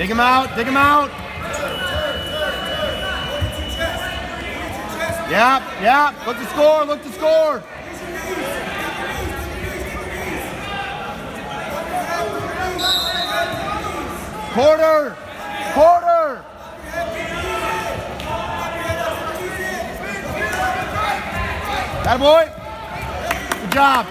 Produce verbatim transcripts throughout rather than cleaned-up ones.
Dig him out, dig him out. Yeah, yeah, look to score, look to score. Quarter, quarter. That boy. Good job.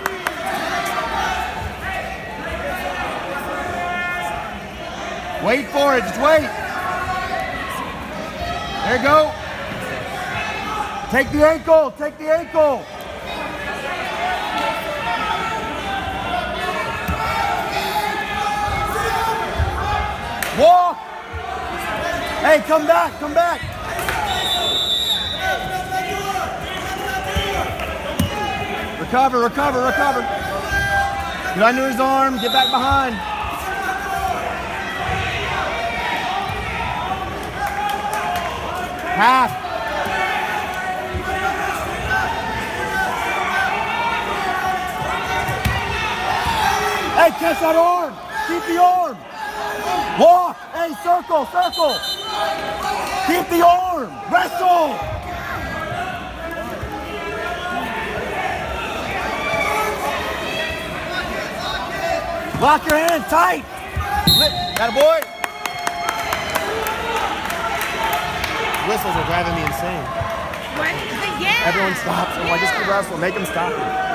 Wait for it, just wait. There you go. Take the ankle, take the ankle. Walk. Hey, come back, come back. Recover, recover, recover. Get under his arm, get back behind. Half. Hey, catch that arm. Keep the arm. Walk. Hey, circle, circle. Keep the arm. Wrestle. Lock your hand tight. That boy. Whistles are driving me insane. What? Yeah. Everyone stops. I'm like, just keep wrestling. Make them stop.